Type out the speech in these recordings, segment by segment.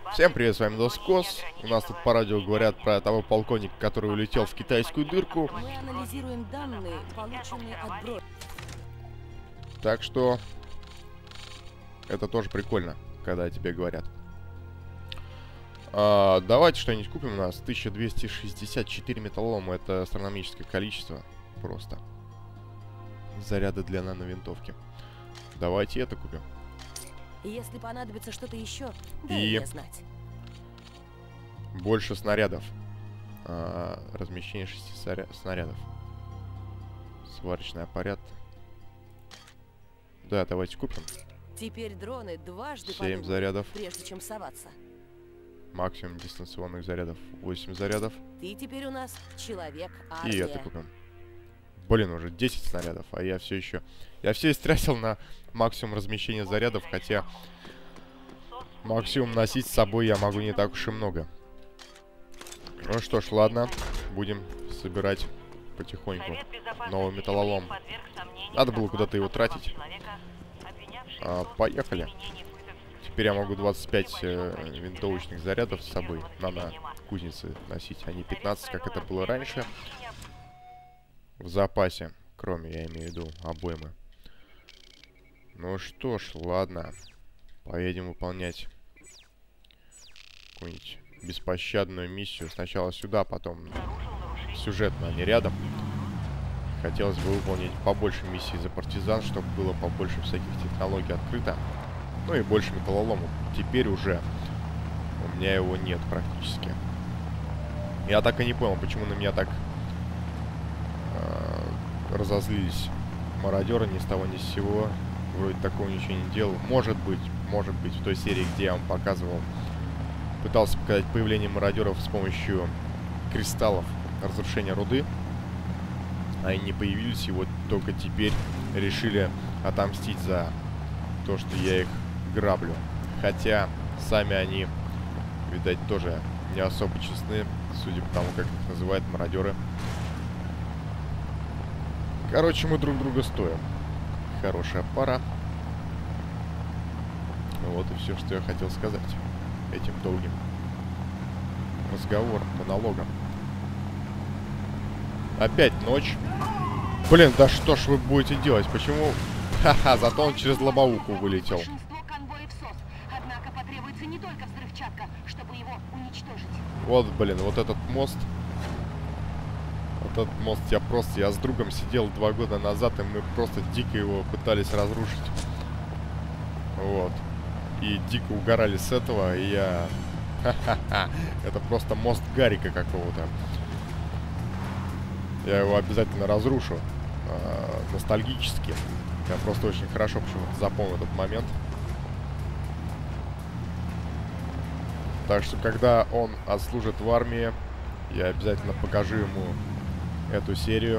Всем привет, с вами Доскос. У нас тут по радио говорят про того полковника, который улетел в китайскую дырку. Мы анализируем данные, полученные от бро... Так что это тоже прикольно, когда тебе говорят. Давайте что-нибудь купим. У нас 1264 металлолома. Это астрономическое количество. Просто. Заряды для нановинтовки. Давайте это купим. Если понадобится что-то еще, дай мне знать. Больше снарядов. Размещение 6 снарядов. Сварочный аппарат. Да, давайте купим. Теперь дроны дважды 7 зарядов. прежде чем соваться. Максимум дистанционных зарядов 8 зарядов. Ты теперь у нас человек-армия. И это купим. Блин, уже 10 снарядов, а я все еще... Я все истратил на максимум размещения зарядов, хотя максимум носить с собой я могу не так уж и много. Ну что ж, ладно. Будем собирать потихоньку новый металлолом. Надо было куда-то его тратить. Поехали. Теперь я могу 25 винтовочных зарядов с собой на кузнице носить, а не 15, как это было раньше. В запасе. Кроме, я имею в виду, обоймы. Ну что ж, ладно. Поедем выполнять какую-нибудь беспощадную миссию. Сначала сюда, потом сюжетно, а не рядом. Хотелось бы выполнить побольше миссий за партизан, чтобы было побольше всяких технологий открыто. Ну и больше металлолома. Теперь уже у меня его нет практически. Я так и не понял, почему на меня так разозлились мародеры ни с того ни с сего. Вроде такого ничего не делал. Может быть, в той серии, где я вам показывал, пытался показать появление мародеров с помощью кристаллов разрушения руды. Они не появились, и вот только теперь решили отомстить за то, что я их граблю. Хотя сами они, видать, тоже не особо честны, судя по тому, как их называют мародеры. Короче, мы друг друга стоим. Хорошая пара. Вот и все, что я хотел сказать этим долгим разговором, монологом. Опять ночь. Блин, да что ж вы будете делать? Почему? Ха-ха, зато он через лобовуху вылетел. Вот, блин, вот этот мост. Вот этот мост я с другом сидел 2 года назад, и мы просто дико его пытались разрушить. Вот. И дико угорали с этого, и я... Ха-ха-ха. Это просто мост Гарика какого-то. Я его обязательно разрушу. Ностальгически. Я просто очень хорошо почему-то запомнил этот момент. Так что, когда он отслужит в армии, я обязательно покажу ему эту серию.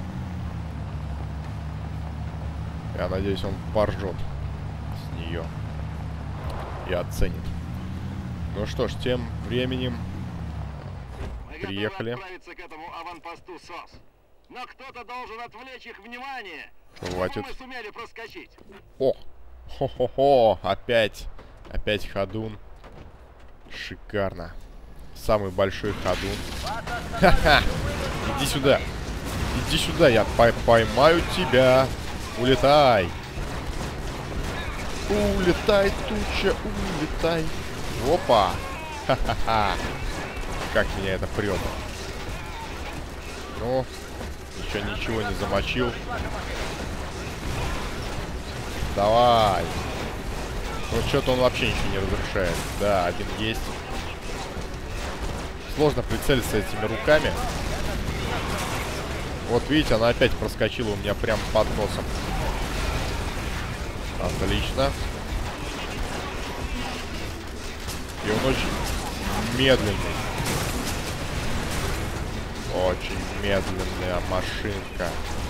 Я надеюсь, он поржет с нее и оценит. Ну что ж, тем временем приехали. К этому аванпосту СОС. Но кто-то должен отвлечь их внимание. Хватит. Мы сумели проскочить. О! Хо-хо-хо! Опять ходун. Шикарно. Самый большой ходун. Ха-ха! Иди сюда. Иди сюда, я поймаю тебя. Улетай. Улетай, туча, улетай. Опа. Ха-ха-ха. Как меня это прет. Ну, еще ничего не замочил. Давай. Ну, что-то он вообще ничего не разрушает. Да, один есть. Сложно прицелиться этими руками. Вот видите, она опять проскочила у меня прямо под носом. Отлично. И он очень медленный. Очень медленная машинка.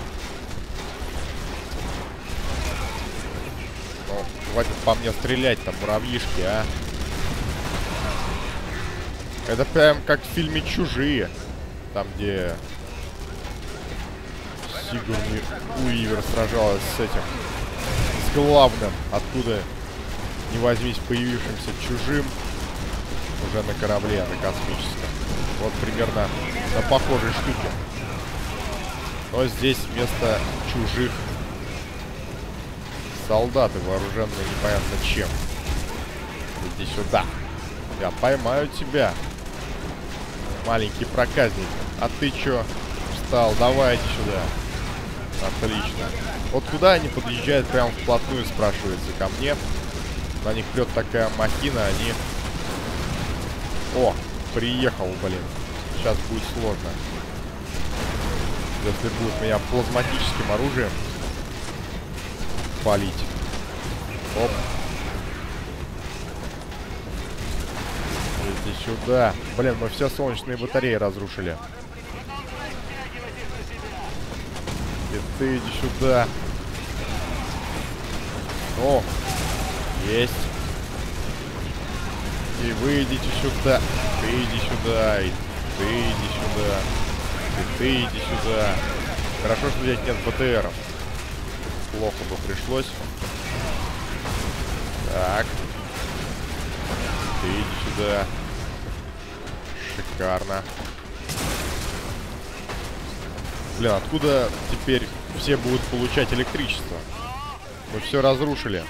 Ну, хватит по мне стрелять, там муравьишки, а. Это прям как в фильме «Чужие». Там, где Сигурни Уивер сражалась с этим, с главным, откуда не возьмись, появившимся чужим. Уже на корабле, на космическом. Вот примерно на похожей штуке. Но здесь вместо чужих солдаты, вооруженные непонятно чем. Иди сюда. Я поймаю тебя. Маленький проказник. А ты чё? Встал. Давай, иди сюда. Отлично. Вот куда они подъезжают прямо вплотную, спрашивается, ко мне. На них прет такая махина, они... О, приехал, блин. Сейчас будет сложно. Если будет меня плазматическим оружием палить. Оп. Иди сюда. Блин, мы все солнечные батареи разрушили. И ты иди сюда. О, есть. И вы идите сюда. Ты иди сюда. И ты иди сюда. И ты иди сюда. Хорошо, что здесь нет БТРов. Плохо бы пришлось. Так. Ты иди сюда. Шикарно. Блин, откуда теперь все будут получать электричество? Мы все разрушили.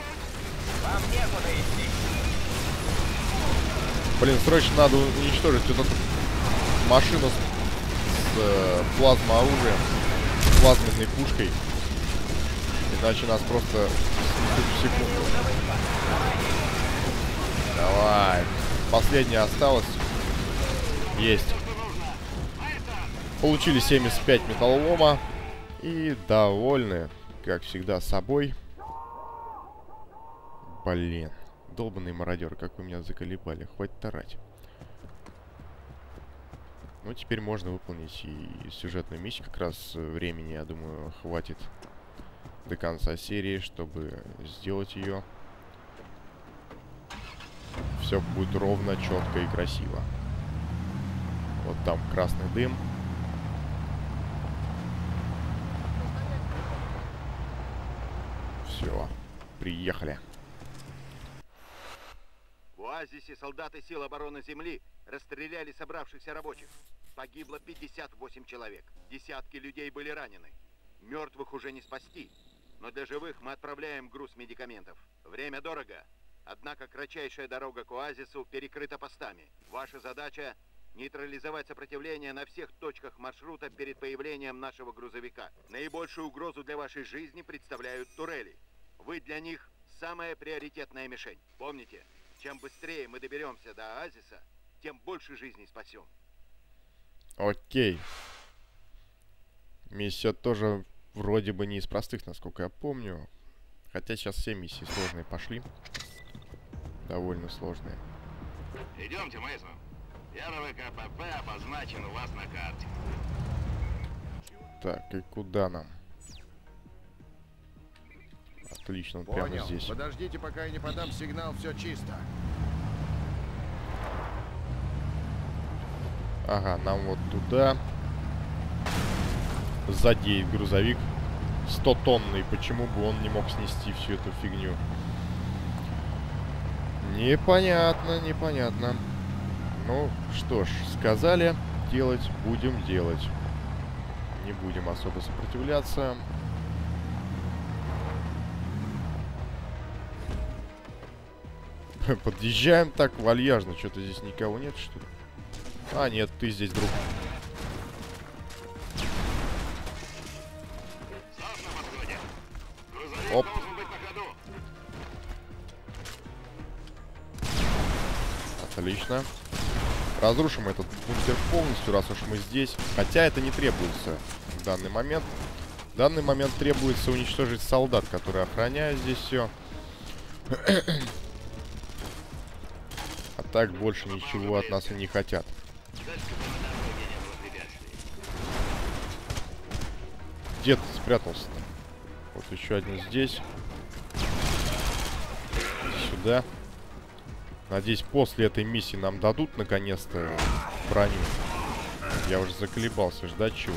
Блин, срочно надо уничтожить вот эту машину с плазмооружием, плазменной пушкой. Иначе нас просто снесут в секунду. Давай. Последняя осталась. Есть. Получили 75 металлолома. И довольны, как всегда, собой. Блин. Долбанный мародер, как вы меня заколебали. Хватит тарать. Ну, теперь можно выполнить и сюжетную миссию. Как раз времени, я думаю, хватит до конца серии, чтобы сделать ее. Все будет ровно, четко и красиво. Вот там красный дым. Все, приехали. В оазисе солдаты сил обороны Земли расстреляли собравшихся рабочих. Погибло 58 человек. Десятки людей были ранены. Мертвых уже не спасти. Но для живых мы отправляем груз медикаментов. Время дорого. Однако кратчайшая дорога к оазису перекрыта постами. Ваша задача — нейтрализовать сопротивление на всех точках маршрута перед появлением нашего грузовика. Наибольшую угрозу для вашей жизни представляют турели. Вы для них самая приоритетная мишень. Помните, чем быстрее мы доберемся до оазиса, тем больше жизней спасем. Окей. Миссия тоже вроде бы не из простых, насколько я помню. Хотя сейчас все миссии сложные пошли. Довольно сложные. Идемте, Мейсон. Первый КПП обозначен у вас на карте. Так, и куда нам? Отлично, он прямо Понял. здесь. Подождите, пока я не подам сигнал, все чисто. Ага, нам вот туда. Сзади грузовик 100-тонный. Почему бы он не мог снести всю эту фигню? Непонятно, непонятно. Ну, что ж, сказали, делать будем делать. Не будем особо сопротивляться. Подъезжаем так вальяжно. Что-то здесь никого нет, что ли? А, нет, ты здесь, друг. Оп. Отлично. Разрушим этот бункер полностью, раз уж мы здесь. Хотя это не требуется в данный момент. В данный момент требуется уничтожить солдат, которые охраняют здесь все. А так больше ничего от нас и не хотят. Где ты спрятался-то? Вот еще один здесь. Сюда. Надеюсь, после этой миссии нам дадут наконец-то броню. Я уже заколебался ждать чего.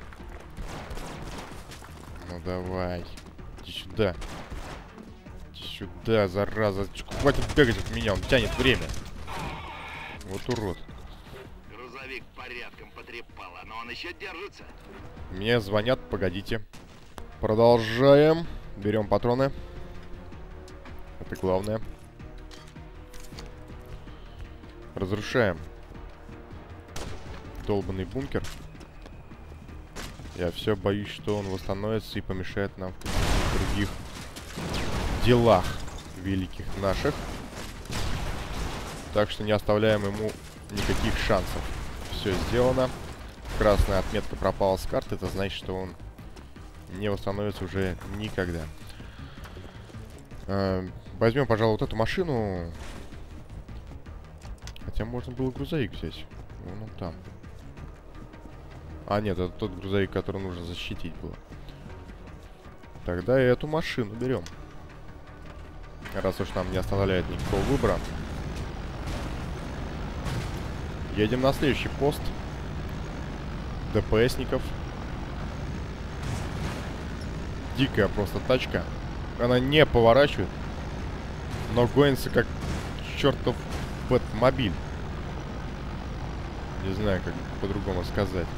Ну давай. Иди сюда. Иди сюда, зараза. Хватит бегать от меня, он тянет время. Вот урод. Грузовик порядком потрепало, но он еще держится. Мне звонят, погодите. Продолжаем. Берем патроны. Это главное. Разрушаем долбанный бункер. Я все боюсь, что он восстановится и помешает нам в других делах великих наших. Так что не оставляем ему никаких шансов. Все сделано. Красная отметка пропала с карты. Это значит, что он не восстановится уже никогда. Возьмем, пожалуй, вот эту машину. Хотя можно было грузовик взять. Вон он там. А, нет, это тот грузовик, который нужно защитить было. Тогда и эту машину берем. Раз уж нам не оставляет никакого выбора. Едем на следующий пост. DPS-ников. Дикая просто тачка. Она не поворачивает, но гонится как чертов Бэтмобиль. Не знаю, как по-другому сказать.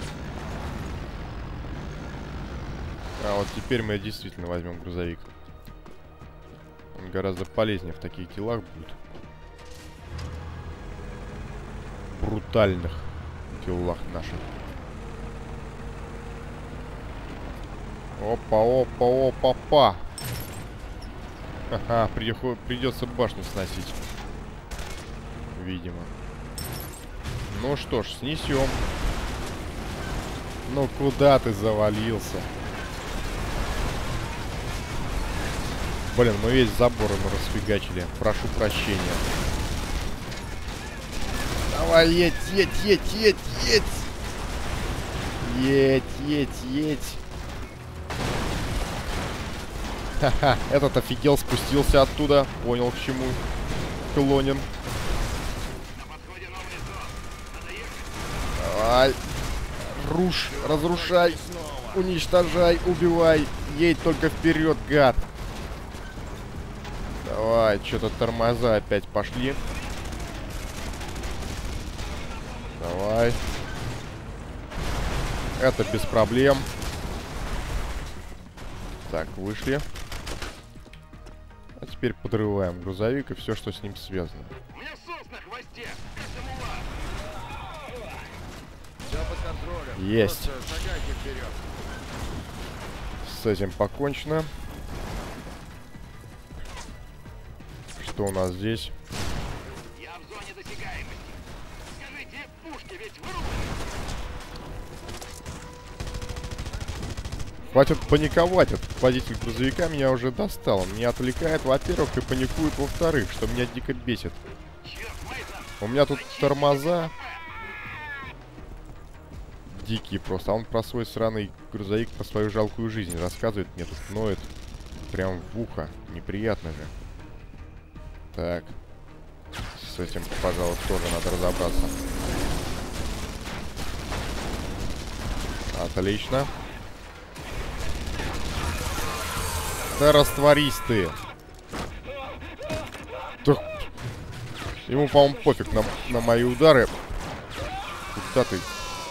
А вот теперь мы действительно возьмем грузовик. Он гораздо полезнее в таких делах будет. Брутальных делах наших. Опа, опа, опа, опа. Ха-ха, придется башню сносить. Видимо. Ну что ж, снесем. Ну куда ты завалился? Блин, мы весь забор ему расфигачили. Прошу прощения. Давай, едь, едь, едь, едь, едь. Едь, едь, едь. Ха-ха, этот офигел, спустился оттуда. Понял, к чему клонен. Давай. Рушь, разрушай, уничтожай, убивай. Едь только вперед, гад. Давай, что-то тормоза опять пошли. Давай. Это без проблем. Так, вышли. А теперь подрываем грузовик и все, что с ним связано. У меня сос на хвосте, как самуа. Все под контролем. Есть. Просто шагайте вперед. С этим покончено. Что у нас здесь? Я в зоне досягаемости. Скажите, пушки ведь вырублены. Хватит паниковать. Этот водитель грузовика меня уже достал. Он меня отвлекает, во-первых, и паникует, во-вторых, что меня дико бесит. Черт, Мейсон, У меня тут тормоза дикие просто. А он про свой сраный грузовик, про свою жалкую жизнь рассказывает. Мне тут ноет прям в ухо. Неприятно же. Так. С этим, пожалуй, тоже надо разобраться. Отлично. Да растворись ты. Да. Ему, по-моему, пофиг на мои удары. Куда ты?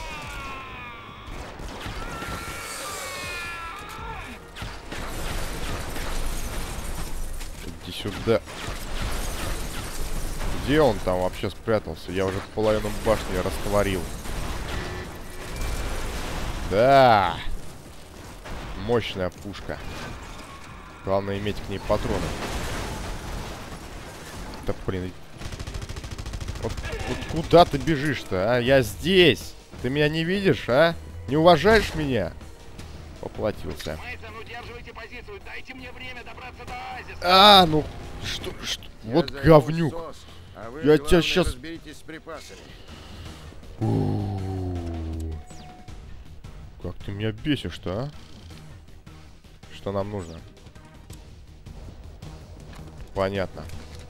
Иди сюда. Где он там вообще спрятался? Я уже половину башни растворил. Да. Мощная пушка. Главное иметь к ней патроны. Да блин. Вот куда ты бежишь-то, а? Я здесь. Ты меня не видишь, а? Не уважаешь меня? Поплатился. Мейсон, удерживайте позицию. Дайте мне время добраться до оазиса. А, ну что? Я Вот займусь говнюк. СОС, а вы, Я тебя главное, щас- разберитесь с припасами. Как ты меня бесишь-то, а? Что нам нужно? Понятно.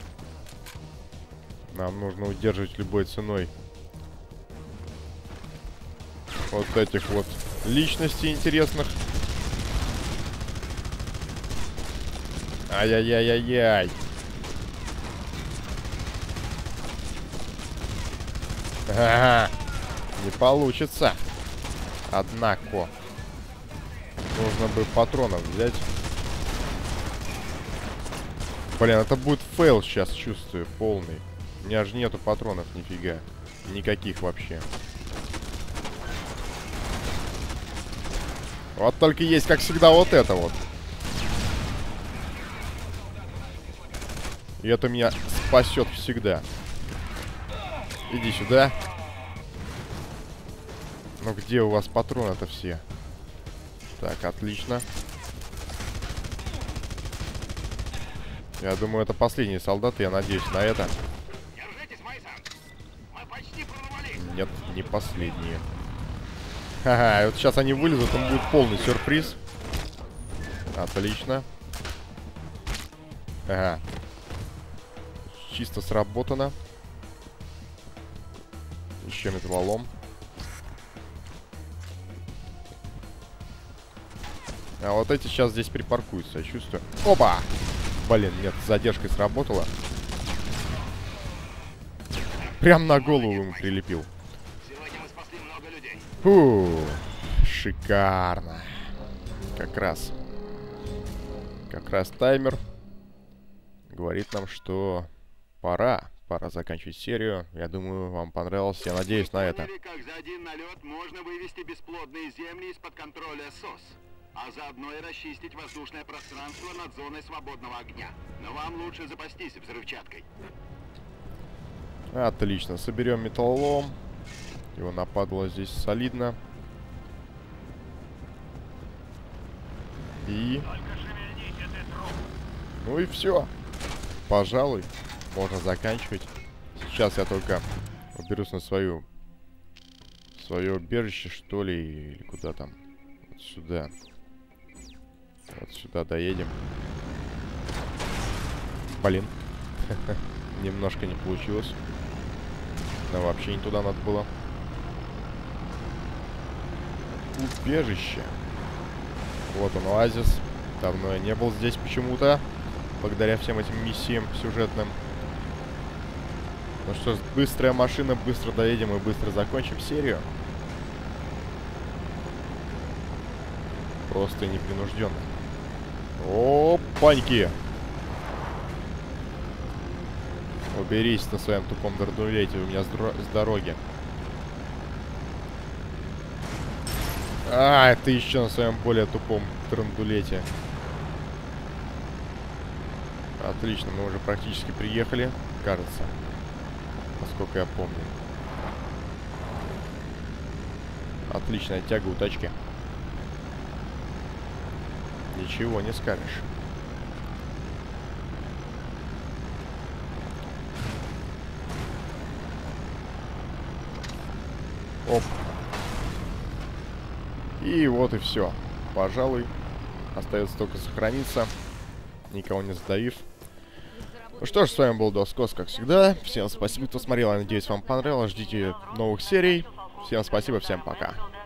Нам нужно удерживать любой ценой вот этих вот личностей интересных. Ай-яй-яй-яй-яй. Ага. Не получится. Однако. Нужно бы патронов взять. Блин, это будет фейл сейчас, чувствую, полный. У меня же нету патронов, нифига. Никаких вообще. Вот только есть, как всегда, вот это вот. И это меня спасет всегда. Иди сюда. Ну где у вас патроны-то все? Так, отлично. Я думаю, это последние солдаты, я надеюсь на это. Держитесь, Мейсон! Мы почти прорвались! Нет, не последние. Ха-ха, вот сейчас они вылезут, там будет полный сюрприз. Отлично. Ага. Чисто сработано. Еще металлолом. А вот эти сейчас здесь припаркуются, я чувствую. Опа! Блин, нет, с задержкой сработало. Прям на голову ему прилепил. Сегодня мы спасли много людей. Фу, шикарно. Как раз таймер говорит нам, что пора заканчивать серию. Я думаю, вам понравилось. Я надеюсь на это. Поняли, как за один налет можно вывести бесплодные земли из-под контроля СОС, а заодно и расчистить воздушное пространство над зоной свободного огня. Но вам лучше запастись взрывчаткой. Отлично, соберем металлолом. Его нападало здесь солидно. И... ну и все. Пожалуй, можно заканчивать. Сейчас я только уберусь на свое убежище, что ли, или куда там. Вот сюда. Вот сюда доедем. Блин. Немножко не получилось. Но вообще не туда надо было. Убежище. Вот он, оазис. Давно я не был здесь почему-то. Благодаря всем этим миссиям сюжетным. Ну что ж, быстрая машина, быстро доедем и быстро закончим серию. Просто непринужденно. Опаньки! Уберись на своем тупом драндулете, у меня с дороги. А, ты еще на своем более тупом драндулете. Отлично, мы уже практически приехали, кажется. Насколько я помню. Отличная тяга у тачки. Ничего не скажешь. Оп. И вот и все. Пожалуй, остается только сохраниться, никого не задавив. Ну что ж, с вами был Доскос, как всегда. Всем спасибо, кто смотрел. Я надеюсь, вам понравилось. Ждите новых серий. Всем спасибо, всем пока.